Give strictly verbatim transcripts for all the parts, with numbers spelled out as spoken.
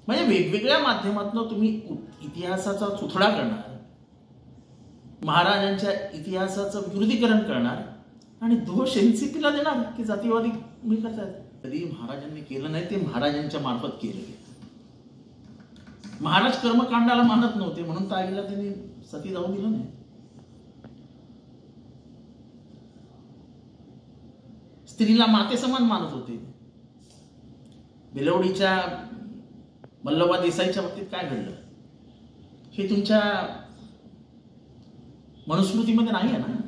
म्हणजे वेगवेगळ्या माध्यमातून तुम्ही इतिहासाचा चुथडा करणार, महाराजांच्या इतिहासाचं विकृतीकरण करणार आणि दोष एनसीपीला देणार की जातीवादी मी करतात. कधी महाराजांनी केलं नाही, ते महाराजांच्या मार्फत केलं. महाराज कर्मकांडाला मानत नव्हते म्हणून ताईला त्यांनी सती जाऊ दिलं नाही. स्त्रीला माते समान मानत होते. बेलवडीच्या वल्लभा देसाईच्या बाबतीत काय घडलं हे तुमच्या मनुस्मृतीमध्ये नाही आहे ना.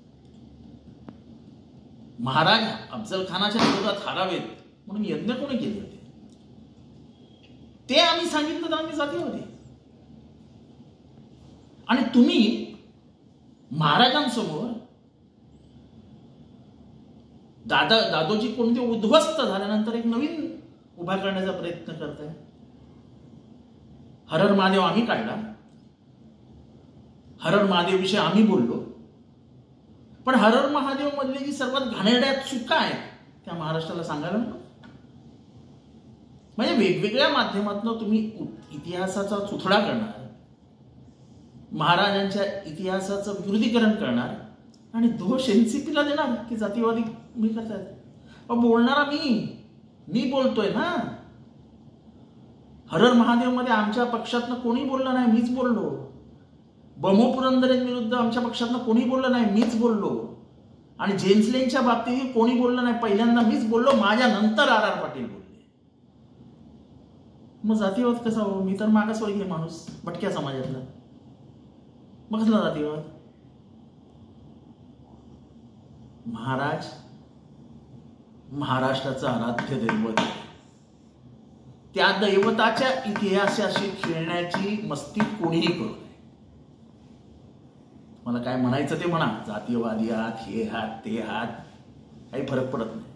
महाराज अफजल खानाच्या विरोधात हारावेत म्हणून यज्ञ कोणी केले होते ते आम्ही सांगितलं तर आम्ही जातीवादी. आणि तुम्ही महाराजांसमोर दादा दादोजी कोणते उद्ध्वस्त झाल्यानंतर एक नवीन उभा करण्याचा प्रयत्न करताय. हर हर महादेव आम्ही काढला, हर हर महादेव विषयी आम्ही बोललो, पण हर हर महादेव मधली जी सर्वात घाणेरड्या चुका आहेत त्या महाराष्ट्राला सांगायला नको. म्हणजे वेगवेगळ्या माध्यमातून तुम्ही इतिहासाचा चुथडा करणार, महाराजांच्या इतिहासाचं विकृतीकरण करणार आणि दोष एनसीपीला देणार की जातीवादी मी करतात. पण बोलणारा मी मी बोलतोय ना. हर हर महादेव मध्ये आमच्या पक्षातनं कोणी बोललं नाही, मीच बोललो. बमो पुरंदरेंविरुद्ध आमच्या पक्षातनं कोणी बोललं नाही, मीच बोललो. आणि जेन्सलेनच्या बाबतीत कोणी बोललं नाही, पहिल्यांदा मीच बोललो, माझ्या नंतर आर आर पाटील बोलले. मग जातीवाद कसा हो? मी तर मागासवर्गीय माणूस, भटक्या समाजातला, मग कसला जातीवाद? महाराज महाराष्ट्राचं आराध्य दैवत, त्या दैवताच्या इतिहासाशी खेळण्याची मस्ती कोणीही करू नये. मला काय म्हणायचं ते म्हणा, जातीयवादी आहात, हे हात ते हात, काही फरक पडत नाही.